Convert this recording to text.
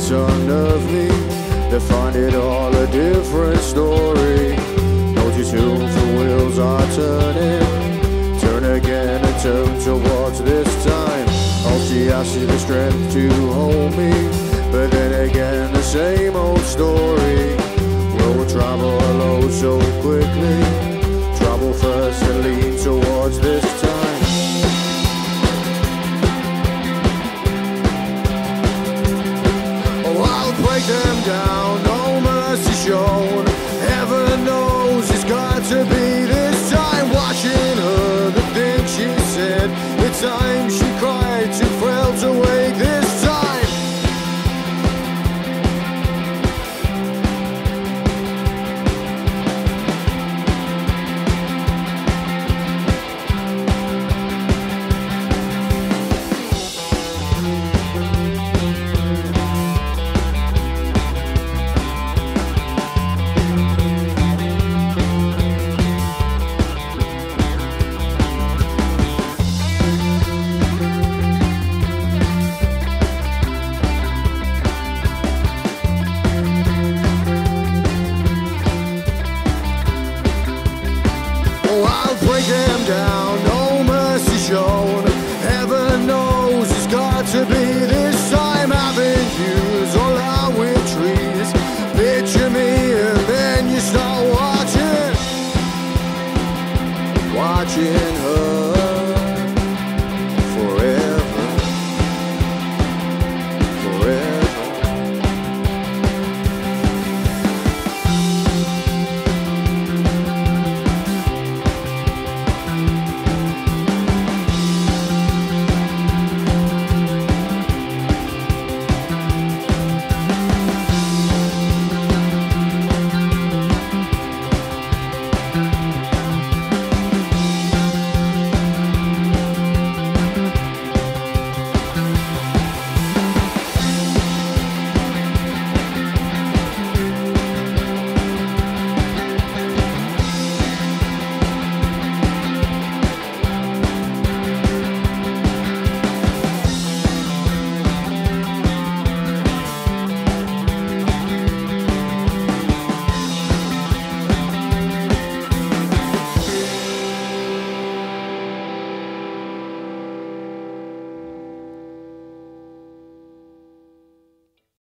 son of me. They find it all a different story. Notice who the wheels are turning. Turn again and turn towards this time. All she has is the strength to hold me. But then again the same old story. We'll travel alone so quickly. Travel first and lean towards this time. Oh, I'll break them down, no mercy shown. Heaven knows it's got to be this time. Watching her, the things she said, the time she cried, too frail to wake this time. Them down, no mercy shown. Heaven knows it's got to be this time. Avenues, all out with trees. Picture me and then you start watching her.